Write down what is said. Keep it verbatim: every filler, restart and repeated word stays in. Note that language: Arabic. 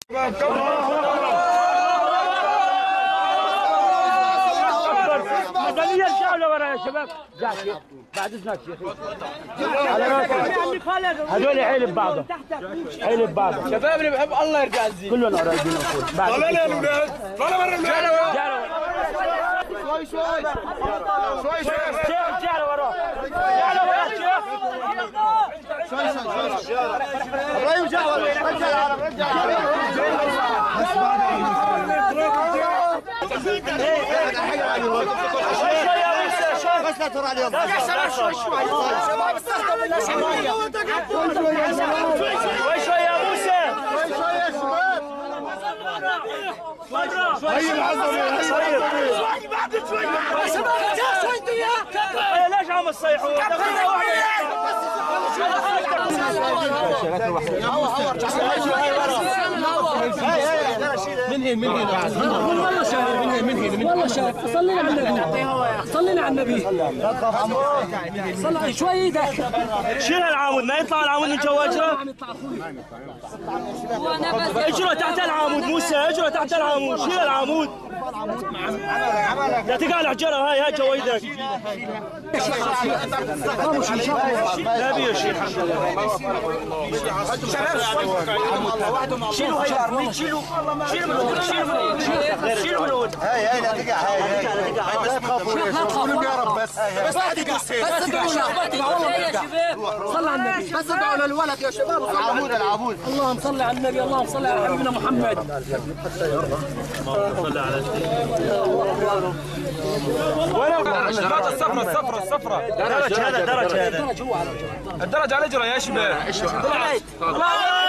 مدنية الشعب ورا يا شباب. جاكي بعد اذنك يا اخي. على راسي. هذول حيل ببعضهم. حيل ببعضهم. شباب اللي بحب الله يرجع الزين. كلهم قريبين نقول. طلع يا الاولاد. طلع برا الملعب. شوي شوي. شوي شوي. شيخ جعلوا وراه. جعلوا وراه شيخ. شوي شوي شوي. ابراهيم جعلوا. رجع العرب رجع بس لا ترى اليوم شوي شوي شباب استخدم الله شويه شوي شوي يا موسى شوي شوي يا شباب شوي العظمه شوي بعد شوي يا شباب شوي انتوا ليش عم تصيحوا؟ من هين من هين والله شاهد من هين من هين والله شاهد صلينا على النبي صلينا على النبي صلي شوي ايدك شيل العامود ما يطلع العامود من جواجره اجره تحت العامود موسى اجره تحت العامود شيل العامود لا تقع الحجره هاي هاي جوايدك لا بيه شيل شيلوا هاي شيلوا شيلوا شيلوا شيلوا من هاي هاي لا تقع هاي هاي لا تخافوا لا تخافوا يا رب بس بس بس ادعوا له يا شباب صلى على النبي بس ادعوا للولد يا شباب العمود العمود اللهم صل على النبي اللهم صل على حبيبنا محمد اللهم صل على وين الشباب الصفرة الصفرة الصفرة درج هذا درج هذا الدرج على اجره يا شباب طلعت